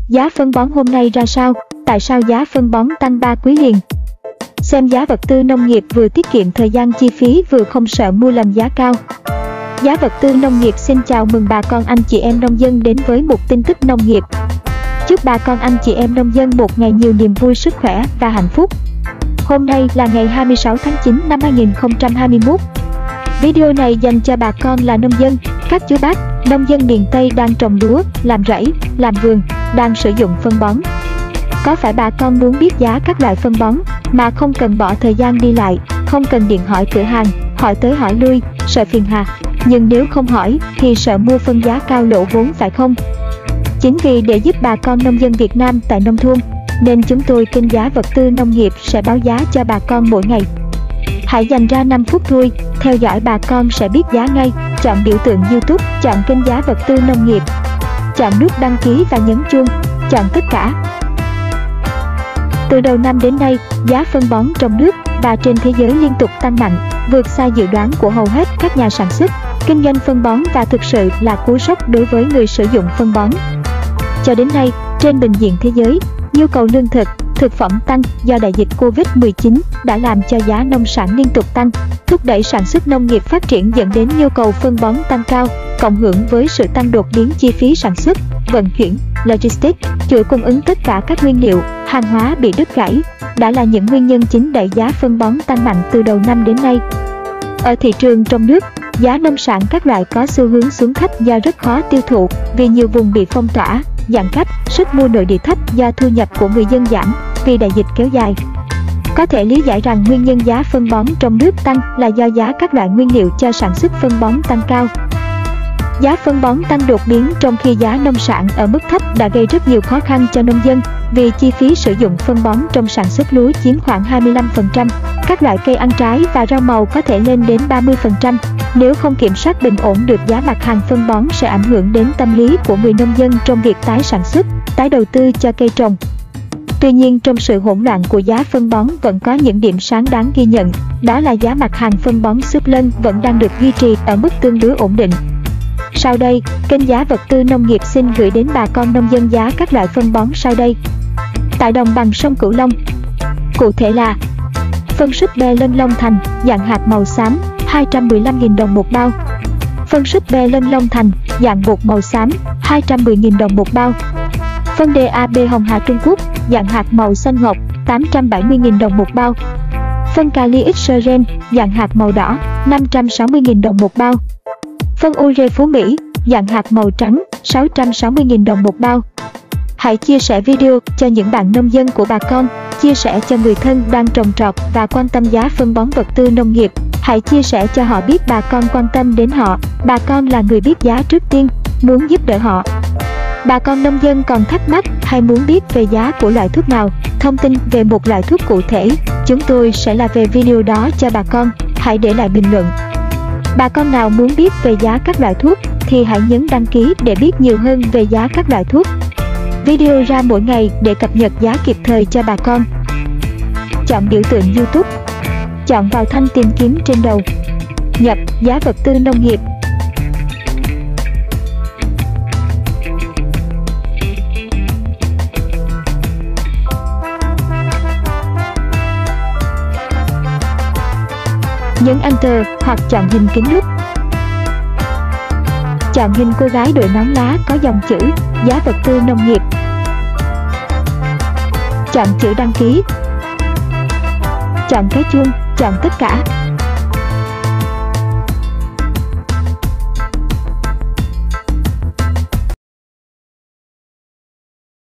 Giá phân bón hôm nay ra sao? Tại sao giá phân bón tăng 3 quý liền? Xem giá vật tư nông nghiệp vừa tiết kiệm thời gian chi phí vừa không sợ mua lầm giá cao. Giá vật tư nông nghiệp xin chào mừng bà con anh chị em nông dân đến với một tin tức nông nghiệp. Chúc bà con anh chị em nông dân một ngày nhiều niềm vui, sức khỏe và hạnh phúc. Hôm nay là ngày 26 tháng 9 năm 2021. Video này dành cho bà con là nông dân, các chú bác, nông dân miền Tây đang trồng lúa, làm rẫy, làm vườn, đang sử dụng phân bón. Có phải bà con muốn biết giá các loại phân bón mà không cần bỏ thời gian đi lại, không cần điện hỏi cửa hàng, hỏi tới hỏi lui, sợ phiền hà. Nhưng nếu không hỏi thì sợ mua phân giá cao lỗ vốn, phải không? Chính vì để giúp bà con nông dân Việt Nam tại nông thôn nên chúng tôi kênh giá vật tư nông nghiệp sẽ báo giá cho bà con mỗi ngày. Hãy dành ra 5 phút thôi, theo dõi bà con sẽ biết giá ngay. Chọn biểu tượng YouTube, chọn kênh giá vật tư nông nghiệp, chọn nút đăng ký và nhấn chuông, chọn tất cả. Từ đầu năm đến nay, giá phân bón trong nước và trên thế giới liên tục tăng mạnh, vượt xa dự đoán của hầu hết các nhà sản xuất, kinh doanh phân bón và thực sự là cú sốc đối với người sử dụng phân bón. Cho đến nay, trên bình diện thế giới, nhu cầu lương thực, thực phẩm tăng do đại dịch Covid-19 đã làm cho giá nông sản liên tục tăng, thúc đẩy sản xuất nông nghiệp phát triển dẫn đến nhu cầu phân bón tăng cao, cộng hưởng với sự tăng đột biến chi phí sản xuất, vận chuyển, logistics, chuỗi cung ứng tất cả các nguyên liệu, hàng hóa bị đứt gãy, đã là những nguyên nhân chính đẩy giá phân bón tăng mạnh từ đầu năm đến nay. Ở thị trường trong nước, giá nông sản các loại có xu hướng xuống thấp do rất khó tiêu thụ vì nhiều vùng bị phong tỏa, giãn cách, sức mua nội địa thấp do thu nhập của người dân giảm vì đại dịch kéo dài. Có thể lý giải rằng nguyên nhân giá phân bón trong nước tăng là do giá các loại nguyên liệu cho sản xuất phân bón tăng cao. Giá phân bón tăng đột biến trong khi giá nông sản ở mức thấp đã gây rất nhiều khó khăn cho nông dân vì chi phí sử dụng phân bón trong sản xuất lúa chiếm khoảng 25%, các loại cây ăn trái và rau màu có thể lên đến 30%. Nếu không kiểm soát bình ổn được giá mặt hàng phân bón sẽ ảnh hưởng đến tâm lý của người nông dân trong việc tái sản xuất, tái đầu tư cho cây trồng. Tuy nhiên, trong sự hỗn loạn của giá phân bón vẫn có những điểm sáng đáng ghi nhận, đó là giá mặt hàng phân bón xốp lân vẫn đang được duy trì ở mức tương đối ổn định. Sau đây, kênh giá vật tư nông nghiệp xin gửi đến bà con nông dân giá các loại phân bón sau đây. Tại đồng bằng sông Cửu Long, cụ thể là phân súp be lân Long Thành dạng hạt màu xám 215.000 đồng một bao, phân súp be lân Long Thành dạng bột màu xám 210.000 đồng một bao, phân DAP Hồng Hà Trung Quốc dạng hạt màu xanh ngọc 870.000 đồng một bao, phân Kali Xeren dạng hạt màu đỏ 560.000 đồng một bao, phân Ure Phú Mỹ dạng hạt màu trắng 660.000 đồng một bao. Hãy chia sẻ video cho những bạn nông dân của bà con, chia sẻ cho người thân đang trồng trọt và quan tâm giá phân bón vật tư nông nghiệp. Hãy chia sẻ cho họ biết bà con quan tâm đến họ, bà con là người biết giá trước tiên, muốn giúp đỡ họ. Bà con nông dân còn thắc mắc hay muốn biết về giá của loại thuốc nào, thông tin về một loại thuốc cụ thể, chúng tôi sẽ là về video đó cho bà con, hãy để lại bình luận. Bà con nào muốn biết về giá các loại thuốc thì hãy nhấn đăng ký để biết nhiều hơn về giá các loại thuốc. Video ra mỗi ngày để cập nhật giá kịp thời cho bà con. Chọn biểu tượng YouTube, chọn vào thanh tìm kiếm trên đầu, nhập giá vật tư nông nghiệp. Nhấn Enter hoặc chọn hình kính lúp. Chọn hình cô gái đội nón lá có dòng chữ giá vật tư nông nghiệp. Chọn chữ đăng ký. Chọn cái chuông, chọn tất cả.